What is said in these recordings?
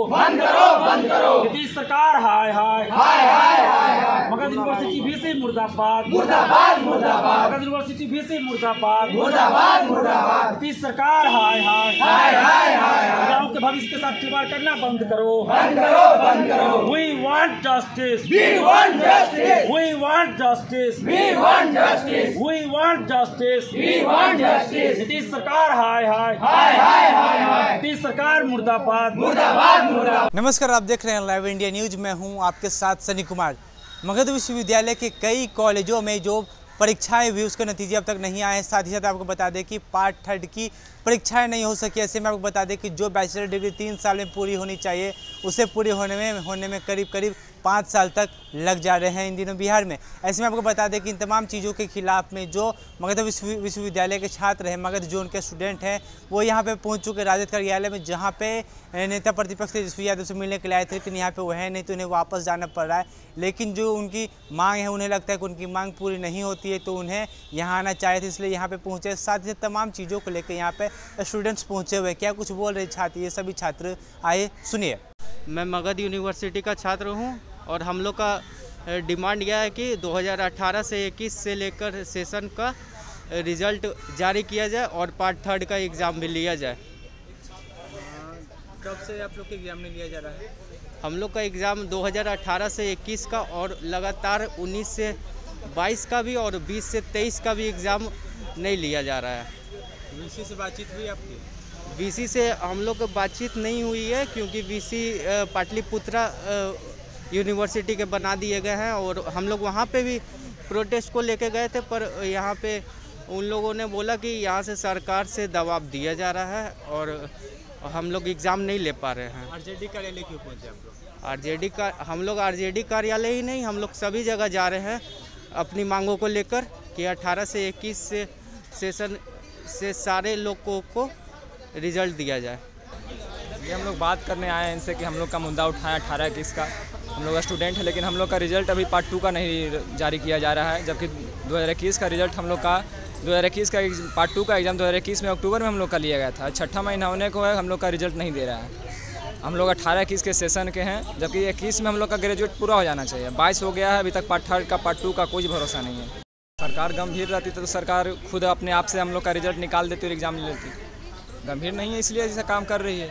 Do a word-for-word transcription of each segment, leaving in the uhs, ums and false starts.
बंद करो बंद करो। नीतीश सरकार हाय हाय हाय हाय हाय हाय। मगध यूनिवर्सिटी भी से मुर्दाबाद मुर्दाबाद मुर्दाबाद। मगध यूनिवर्सिटी भी से मुर्दाबाद मुर्दाबाद मुर्दाबाद। नीतीश सरकार हाय हाय हाय हाय हाय। महिलाओं के भविष्य के साथ खिलवाड़ करना बंद करो बंद करो बंद करो। We want justice. We want justice. We want justice. We want justice. We want justice. We want justice. Nitish सरकार हाय हाय हाय हाय हाय हाय। नीतीश सरकार मुर्दाबाद मुर्दाबाद मुर्दाबाद। नमस्कार, आप देख रहे हैं लाइव इंडिया न्यूज। मैं हूं आपके साथ सनी कुमार। मगध विश्वविद्यालय के कई कॉलेजों में जो परीक्षाएं हुई उसके नतीजे अब तक नहीं आए हैं। साथ ही साथ आपको बता दें कि पार्ट थर्ड की परीक्षाएं नहीं हो सकी। ऐसे में आपको बता दें कि जो बैचलर डिग्री तीन साल में पूरी होनी चाहिए उसे पूरी होने में होने में करीब करीब पाँच साल तक लग जा रहे हैं इन दिनों बिहार में। ऐसे में आपको बता दें कि इन तमाम चीज़ों के खिलाफ में जो मगध विश्व विश्वविद्यालय के छात्र हैं, मगध जोन के स्टूडेंट हैं, वो यहाँ पे पहुँच चुके राजद कार्यालय में, जहाँ पे नेता प्रतिपक्ष तेजस्वी यादव से मिलने के लिए आए थे, लेकिन यहाँ पे वो है नहीं तो उन्हें वापस जाना पड़ रहा है। लेकिन जो उनकी मांग है, उन्हें लगता है कि उनकी मांग पूरी नहीं होती है, तो उन्हें यहाँ आना चाहे थे, इसलिए यहाँ पे पहुँचे। साथ ही तमाम चीज़ों को लेकर यहाँ पे स्टूडेंट्स पहुँचे हुए। क्या कुछ बोल रहे छात्र, ये सभी छात्र आए, सुनिए। मैं मगध यूनिवर्सिटी का छात्र हूँ और हम लोग का डिमांड यह है कि दो हज़ार अठारह से इक्कीस से लेकर सेशन का रिज़ल्ट जारी किया जाए और पार्ट थर्ड का एग्ज़ाम भी लिया जाए। कब से आप लोग का एग्ज़ाम नहीं लिया जा रहा है? हम लोग का एग्ज़ाम दो हज़ार अठारह से इक्कीस का और लगातार उन्नीस से बाईस का भी और बीस से तेईस का भी एग्ज़ाम नहीं लिया जा रहा है। वीसी से बातचीत हुई आपकी? वीसी से हम लोग बातचीत नहीं हुई है, क्योंकि वीसी पाटलिपुत्रा यूनिवर्सिटी के बना दिए गए हैं और हम लोग वहाँ पे भी प्रोटेस्ट को लेके गए थे, पर यहाँ पे उन लोगों ने बोला कि यहाँ से सरकार से दबाव दिया जा रहा है और हम लोग एग्ज़ाम नहीं ले पा रहे हैं। आरजेडी कार्यालय क्यों पहुँचे आप लोग? आरजेडी का हम लोग आरजेडी कार्यालय ही नहीं, हम लोग सभी जगह जा रहे हैं अपनी मांगों को लेकर कि अठारह से इक्कीस से सेशन से सारे लोगों को रिजल्ट दिया जाए। ये हम लोग बात करने आए हैं इनसे कि हम लोग का मुद्दा उठाएं अठारह इक्कीस का। हम लोग का स्टूडेंट है, लेकिन हम लोग का रिजल्ट अभी पार्ट टू का नहीं जारी किया जा रहा है, जबकि दो हज़ार इक्कीस का रिजल्ट हम लोग का दो हज़ार इक्कीस का पार्ट टू का एग्ज़ाम दो हज़ार इक्कीस में अक्टूबर में हम लोग का लिया गया था। छठा महीना होने को है, हम लोग का रिजल्ट नहीं दे रहा है। हम लोग अठारह इक्कीस के सेशन के हैं, जबकि इक्कीस में हम लोग का ग्रेजुएट पूरा हो जाना चाहिए। बाईस हो गया है, अभी तक पार्ट थर्ड का पार्ट टू का कोई भरोसा नहीं है। सरकार गंभीर रहती तो सरकार खुद अपने आप से हम लोग का रिजल्ट निकाल देती और एग्ज़ाम ले लेती। गंभीर नहीं है, इसलिए ऐसा काम कर रही है।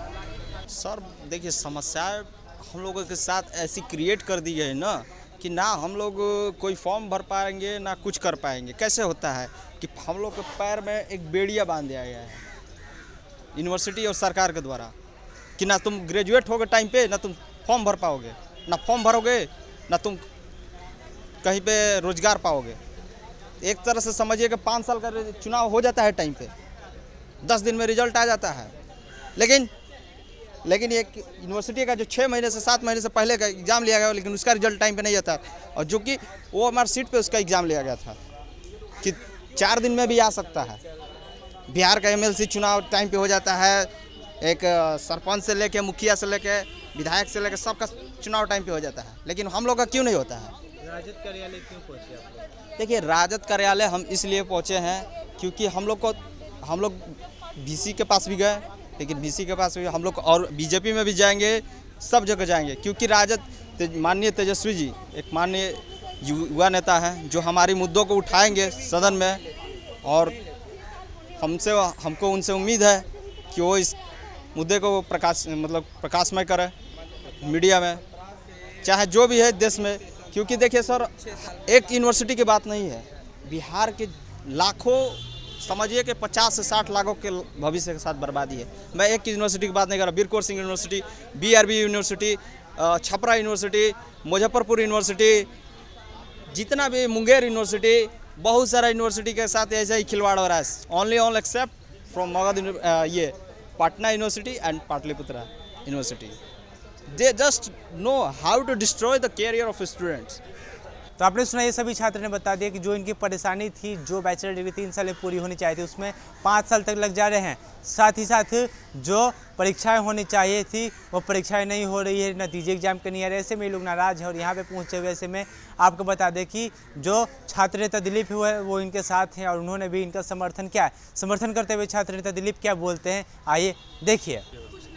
सर देखिए, समस्याएं हम लोगों के साथ ऐसी क्रिएट कर दी है ना कि ना हम लोग कोई फॉर्म भर पाएंगे ना कुछ कर पाएंगे। कैसे होता है कि हम लोग के पैर में एक बेड़िया बांध दिया गया है यूनिवर्सिटी और सरकार के द्वारा कि ना तुम ग्रेजुएट होगे टाइम पे, ना तुम फॉर्म भर पाओगे, ना फॉर्म भरोगे, ना तुम कहीं पे रोजगार पाओगे। एक तरह से समझिए कि पाँच साल का चुनाव हो जाता है टाइम पे, दस दिन में रिजल्ट आ जाता है, लेकिन लेकिन एक यूनिवर्सिटी का जो छः महीने से सात महीने से पहले का एग्ज़ाम लिया गया, लेकिन उसका रिजल्ट टाइम पे नहीं आता। और जो कि वो हमारे सीट पे उसका एग्ज़ाम लिया गया था कि चार दिन में भी आ सकता है। बिहार का एमएलसी चुनाव टाइम पे हो जाता है, एक सरपंच से लेके मुखिया से लेके विधायक से लेके सबका चुनाव टाइम पे हो जाता है, लेकिन हम लोग का क्यों नहीं होता है? राजद कार्यालय क्यों पहुँचे आप लोग? देखिए, राजद कार्यालय हम इसलिए पहुँचे हैं क्योंकि हम लोग को हम लोग बीसी के पास भी गए, लेकिन बीसी के पास भी हम लोग और बीजेपी में भी जाएंगे, सब जगह जाएंगे, क्योंकि राजद माननीय तेजस्वी जी एक माननीय युवा नेता हैं जो हमारी मुद्दों को उठाएंगे सदन में, और हमसे हमको उनसे उम्मीद है कि वो इस मुद्दे को प्रकाश मतलब प्रकाशमय करें मीडिया में, चाहे जो भी है देश में। क्योंकि देखिए सर, एक यूनिवर्सिटी की बात नहीं है, बिहार के लाखों, समझिए कि पचास से साठ लाखों के भविष्य के साथ बर्बादी है। मैं एक यूनिवर्सिटी की बात नहीं कर रहा, Veer Kunwar Singh university, BRB university, Chhapra university, Muzaffarpur university, जितना भी मुंगेर यूनिवर्सिटी, बहुत सारा यूनिवर्सिटी के साथ ऐसा ही खिलवाड़ हो रहा है। Only all except from Magadh ये Patna university and Pataliputra university, they just know how to destroy the career of students. तो आपने सुना, ये सभी छात्र ने बता दिया कि जो इनकी परेशानी थी, जो बैचलर डिग्री तीन साल में पूरी होनी चाहिए थी, उसमें पाँच साल तक लग जा रहे हैं। साथ ही साथ जो परीक्षाएं होनी चाहिए थी वो परीक्षाएं नहीं हो रही है, नतीजे एग्जाम के नहीं आ रहे। ऐसे में लोग नाराज हैं और यहाँ पे पहुँचे हुए। ऐसे में आपको बता दें कि जो छात्र नेता दिलीप हुए वो इनके साथ हैं और उन्होंने भी इनका समर्थन किया है। समर्थन करते हुए छात्र नेता दिलीप क्या बोलते हैं, आइए देखिए।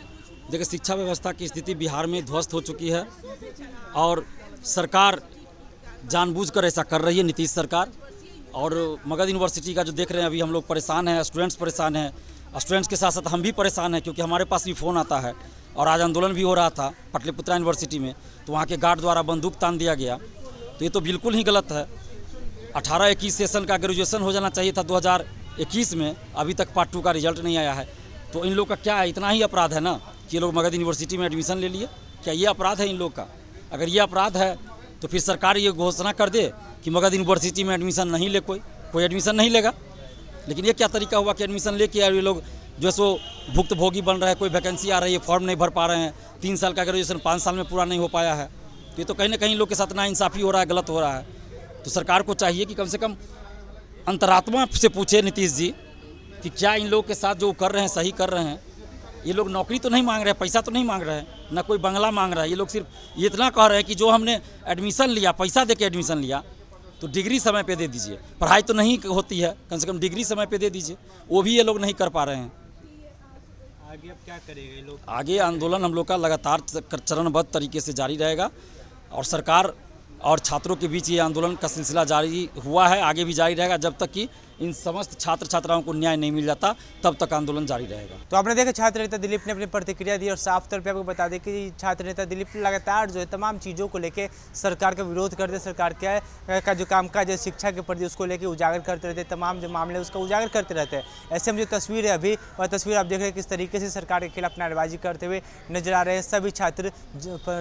देखिए, शिक्षा व्यवस्था की स्थिति बिहार में ध्वस्त हो चुकी है और सरकार जानबूझकर ऐसा कर रही है, नीतीश सरकार। और मगध यूनिवर्सिटी का जो देख रहे हैं, अभी हम लोग परेशान हैं, स्टूडेंट्स परेशान हैं, स्टूडेंट्स के साथ साथ हम भी परेशान हैं, क्योंकि हमारे पास भी फ़ोन आता है और आज आंदोलन भी हो रहा था पाटलिपुत्रा यूनिवर्सिटी में, तो वहाँ के गार्ड द्वारा बंदूक तान दिया गया। तो ये तो बिल्कुल ही गलत है। अठारह इक्कीस सेशन का ग्रेजुएशन हो जाना चाहिए था दो हज़ार इक्कीस में, अभी तक पार्ट टू का रिजल्ट नहीं आया है। तो इन लोग का क्या है, इतना ही अपराध है ना कि ये लोग मगध यूनिवर्सिटी में एडमिशन ले लिए? क्या ये अपराध है इन लोग का? अगर ये अपराध है तो फिर सरकार ये घोषणा कर दे कि मगध यूनिवर्सिटी में एडमिशन नहीं ले, कोई कोई एडमिशन नहीं लेगा। लेकिन ये क्या तरीका हुआ कि एडमिशन लेके ये लोग जो सो भुक्तभोगी बन रहे हैं, कोई वैकेंसी आ रही है, फॉर्म नहीं भर पा रहे हैं, तीन साल का ग्रेजुएशन पाँच साल में पूरा नहीं हो पाया है। तो ये तो कहीं ना कहीं लोग के साथ नाइंसाफ़ी हो रहा है, गलत हो रहा है। तो सरकार को चाहिए कि कम से कम अंतरात्मा से पूछे नीतीश जी कि क्या इन लोगों के साथ जो कर रहे हैं सही कर रहे हैं। ये लोग नौकरी तो नहीं मांग रहे हैं, पैसा तो नहीं मांग रहे हैं, ना कोई बंगला मांग रहा है। ये लोग सिर्फ ये इतना कह रहे हैं कि जो हमने एडमिशन लिया, पैसा दे के एडमिशन लिया, तो डिग्री समय पे दे दीजिए। पढ़ाई तो नहीं होती है, कम से कम डिग्री समय पे दे दीजिए, वो भी ये लोग नहीं कर पा रहे हैं। आगे अब क्या करेंगे ये लोग? आगे आंदोलन हम लोग का लगातार चरणबद्ध तरीके से जारी रहेगा और सरकार और छात्रों के बीच ये आंदोलन का सिलसिला जारी हुआ है, आगे भी जारी रहेगा जब तक कि इन समस्त छात्र छात्राओं को न्याय नहीं मिल जाता, तब तक आंदोलन जारी रहेगा। तो आपने देखा छात्र नेता दिलीप ने अपनी प्रतिक्रिया दी और साफ तौर पे आपको बता दें कि छात्र नेता दिलीप लगातार जो है तमाम चीज़ों को लेके सरकार का विरोध करते, सरकार क्या का जो कामकाज है शिक्षा के प्रति उसको लेके उजागर करते रहते, तमाम जो मामले उसका उजागर करते रहते हैं। ऐसे में जो तस्वीर है अभी, वह तस्वीर आप देख रहे हैं किस तरीके से सरकार के खिलाफ नारेबाजी करते हुए नजर आ रहे हैं सभी छात्र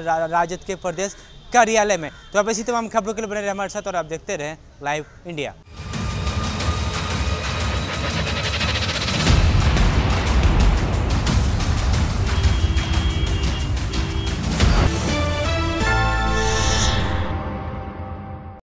राजद के प्रदेश कार्यालय में। तो आप ऐसी तमाम खबरों के लिए बने रहे हमारे साथ और आप देखते रहें लाइव इंडिया।